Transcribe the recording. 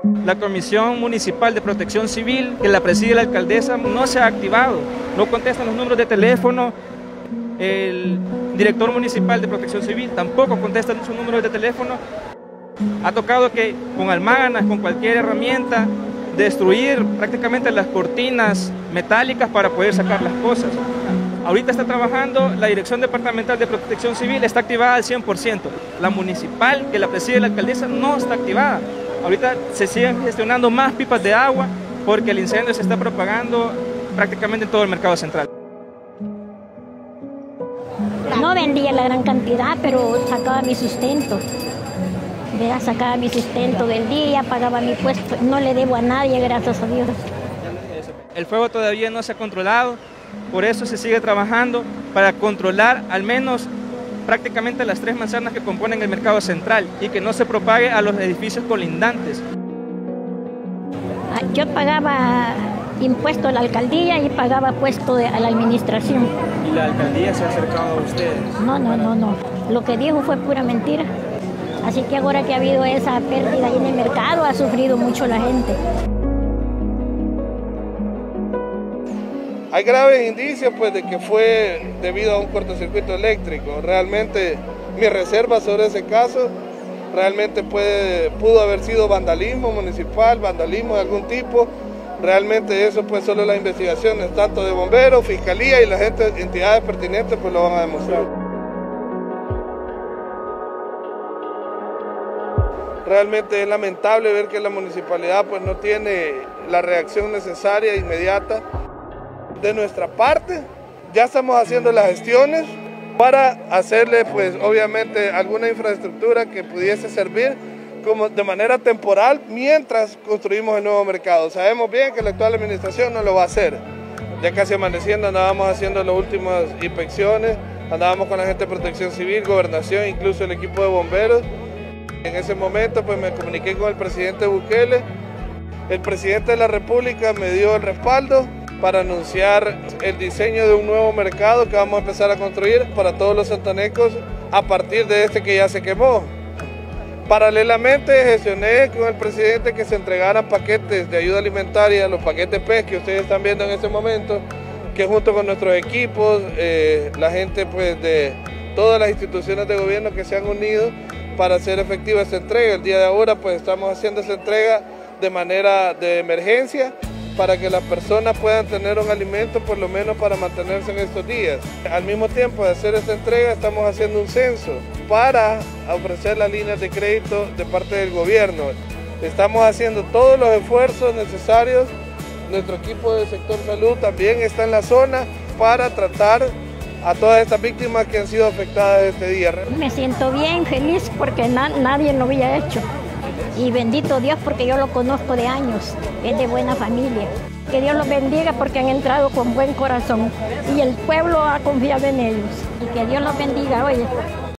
La Comisión Municipal de Protección Civil, que la preside la alcaldesa, no se ha activado, no contestan los números de teléfono. El director municipal de Protección Civil tampoco contesta sus números de teléfono. Ha tocado que con almáganas, con cualquier herramienta, destruir prácticamente las cortinas metálicas para poder sacar las cosas. Ahorita está trabajando la Dirección Departamental de Protección Civil, está activada al 100%. La municipal, que la preside la alcaldesa, no está activada. Ahorita se siguen gestionando más pipas de agua porque el incendio se está propagando prácticamente en todo el mercado central. No vendía la gran cantidad, pero sacaba mi sustento. Sacaba mi sustento, vendía, pagaba mi puesto. No le debo a nadie, gracias a Dios. El fuego todavía no se ha controlado, por eso se sigue trabajando para controlar al menos prácticamente las 3 manzanas que componen el mercado central y que no se propague a los edificios colindantes. Yo pagaba impuesto a la alcaldía y pagaba puesto a la administración. ¿Y la alcaldía se ha acercado a ustedes? No. Lo que dijo fue pura mentira. Así que ahora que ha habido esa pérdida ahí en el mercado, ha sufrido mucho la gente. Hay graves indicios pues, de que fue debido a un cortocircuito eléctrico. Realmente mi reserva sobre ese caso realmente pudo haber sido vandalismo municipal, vandalismo de algún tipo. Realmente eso pues solo las investigaciones tanto de bomberos, fiscalía y las entidades pertinentes pues lo van a demostrar. Realmente es lamentable ver que la municipalidad pues no tiene la reacción necesaria e inmediata. De nuestra parte, ya estamos haciendo las gestiones para hacerle pues obviamente alguna infraestructura que pudiese servir como de manera temporal mientras construimos el nuevo mercado. Sabemos bien que la actual administración no lo va a hacer. Ya casi amaneciendo andábamos haciendo las últimas inspecciones, andábamos con la gente de Protección Civil, Gobernación, incluso el equipo de bomberos. En ese momento pues me comuniqué con el presidente Bukele. El presidente de la República me dio el respaldo para anunciar el diseño de un nuevo mercado que vamos a empezar a construir para todos los santanecos a partir de este que ya se quemó. Paralelamente gestioné con el presidente que se entregaran paquetes de ayuda alimentaria, los paquetes PES que ustedes están viendo en este momento, que junto con nuestros equipos, la gente pues, de todas las instituciones de gobierno que se han unido para hacer efectiva esta entrega. El día de ahora pues estamos haciendo esa entrega de manera de emergencia para que las personas puedan tener un alimento por lo menos para mantenerse en estos días. Al mismo tiempo de hacer esta entrega estamos haciendo un censo para ofrecer las líneas de crédito de parte del gobierno. Estamos haciendo todos los esfuerzos necesarios. Nuestro equipo del sector salud también está en la zona para tratar a todas estas víctimas que han sido afectadas este día. Me siento bien, feliz porque nadie lo había hecho. Y bendito Dios porque yo lo conozco de años, es de buena familia. Que Dios los bendiga porque han entrado con buen corazón y el pueblo ha confiado en ellos. Y que Dios los bendiga, oye.